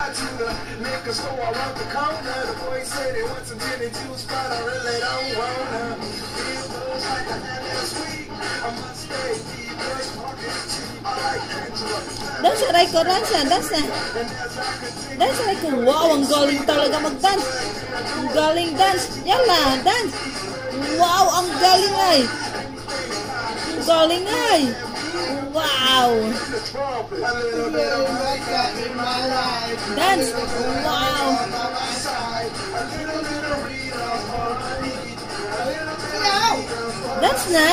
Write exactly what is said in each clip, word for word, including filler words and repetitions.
ride to the liquor store around the corner. The boys say they want some gin and juice, but I really don't wanna. Feel those like a hand sweet. I must stay deep, brush market cheap. I like Angela. Dance, Raikko, dance, dance. Dance, Raikko. Wow, ang galing talaga mag-dance. Ang galing dance. Yala, dance. Wow, ang galing ay. Ang galing ay. Wow. Dance. Wow. Dance na.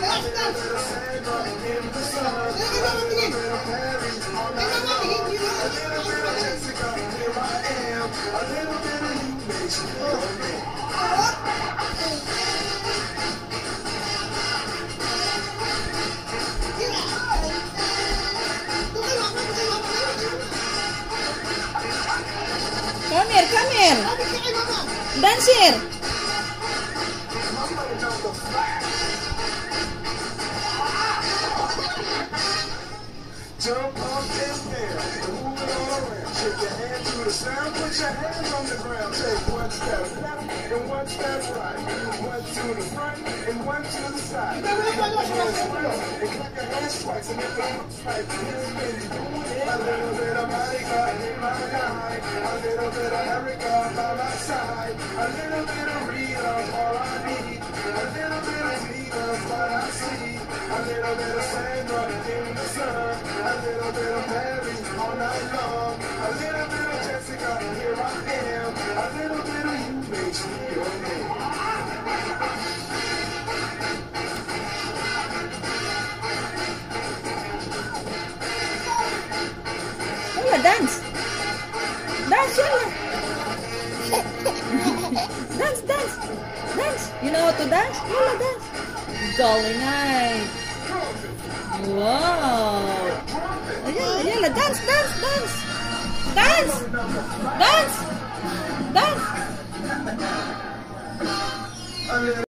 Come here, come here. Dance here. Jump up and down, move it all around. Shake your hand to the sound, put your hands on the ground. Take one step left and one step right. One to the front and one to the side. Clap your hands around and clap your hands twice. And if it looks like this, then you do it. A little bit of Monica in my life. A little bit of Erica by my side. A little bit of Rita's all I need. A little bit of Tina's what I see. A little bit of Sandra in the sun. A little bit of Mary all night long. A little bit of Jessica, here I am. A little bit of you makes me your name. Yalla, dance. Dance, yalla. Dance, dance. Dance. You know how to dance? Yalla, dance. Galing ay. Wow. Yalla, yalla, dance, dance, dance. Dance. Dance. Dance.